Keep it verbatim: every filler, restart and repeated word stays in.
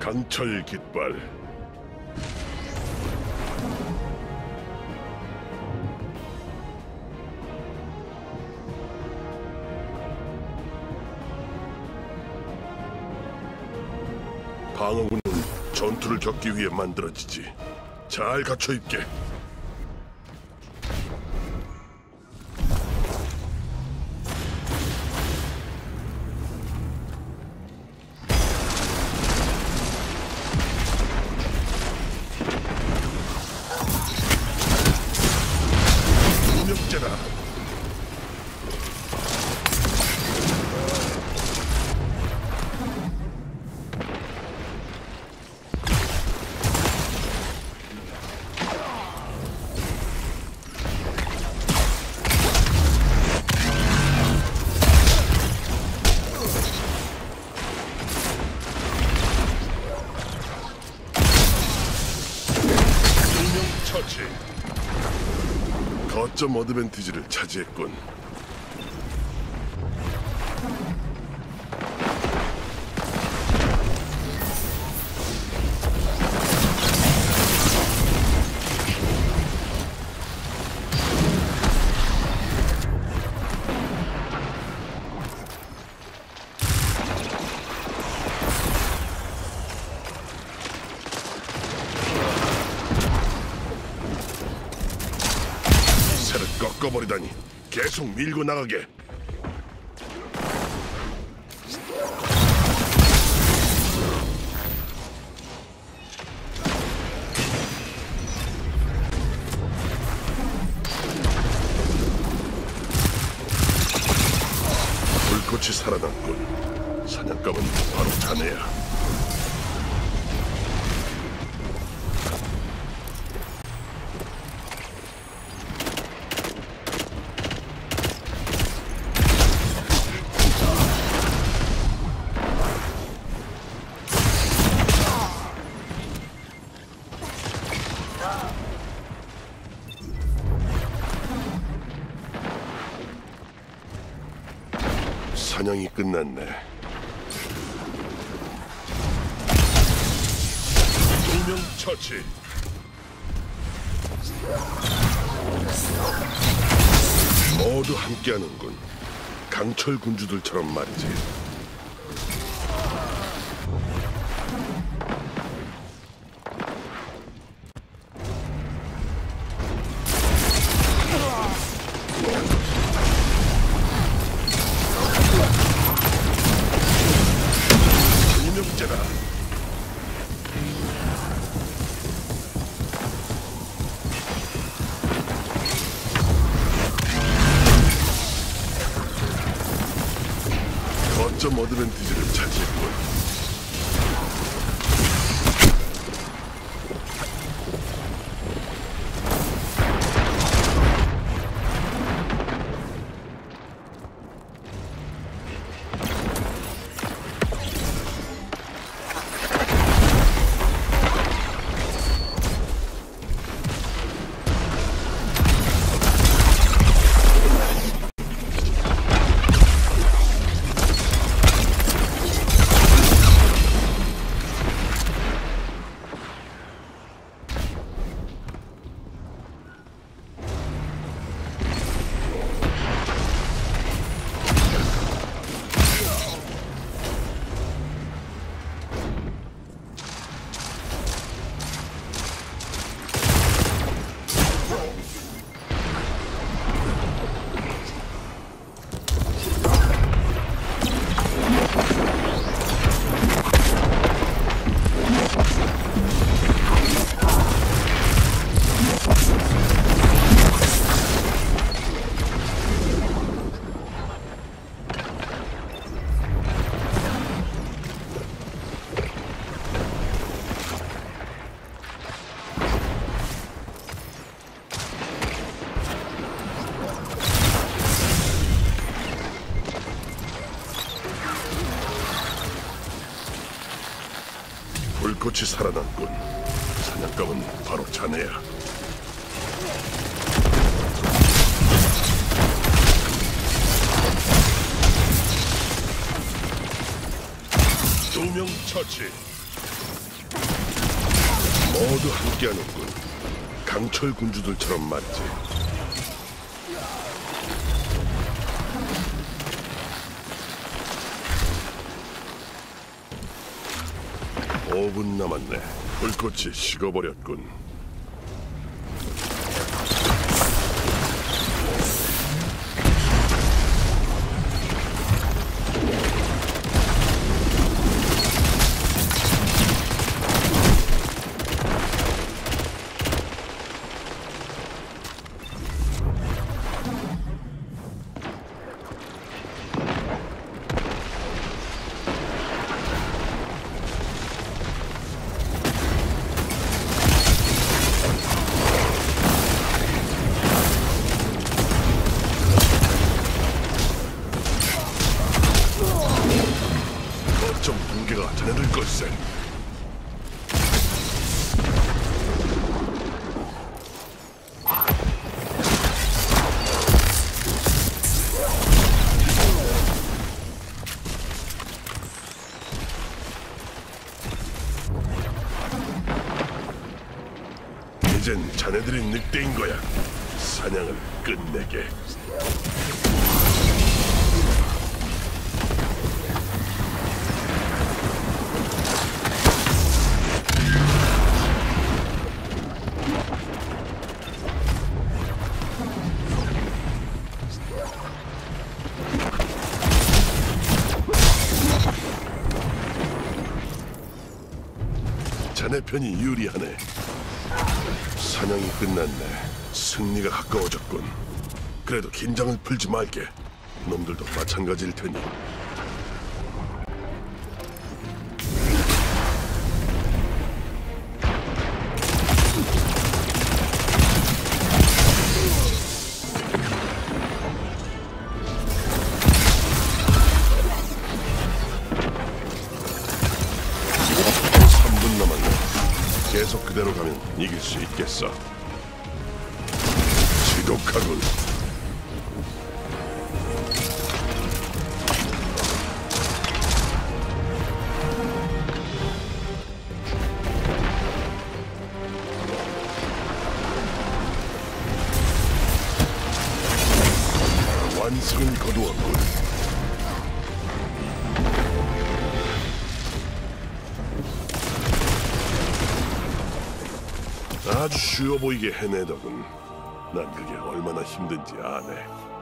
강철 깃발. 방어구는 전투를 겪기 위해 만들어지지. 잘 갖춰 입게. 운명자다. 처치. 거점 어드밴티지를 차지했군. 새를 꺾어버리다니. 계속 밀고 나가게. 불꽃이 살아났군. 사냥감은 바로 자네야. 사냥이 끝났네. 두 명 처치. 모두 함께하는군. 강철 군주들처럼 말이지. 운명자다. 거점 어드밴티지를 차지했군. 불꽃이 살아났군. 사냥감은 바로 자네야. 두 명 처치. 모두 함께하는군. 강철 군주들처럼 말이지. 오 분 남았네. 불꽃이 식어버렸군. 거점 붕괴가 자네들 걸세. 이젠 자네들이 늑대인 거야. 사냥을 끝내게. 자네 편이 유리하네. 사냥이 끝났네. 승리가 가까워졌군. 그래도 긴장을 풀지 말게. 놈들도 마찬가지일 테니. 삼 분 남았네. 계속 그대로 가면 이길 수 있겠어. 지독하군. 완승을 거두었군. 아주 쉬워 보이게 해내더군. 난 그게 얼마나 힘든지 아네.